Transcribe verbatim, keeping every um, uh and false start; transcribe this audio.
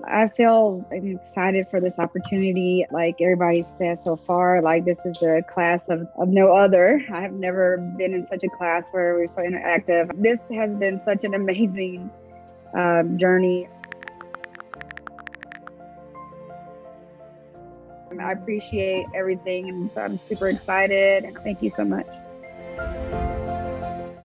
I feel excited for this opportunity. Like everybody said so far, like this is a class of, of no other. I have never been in such a class where we're so interactive. This has been such an amazing um, journey. I appreciate everything, and so I'm super excited. And thank you so much.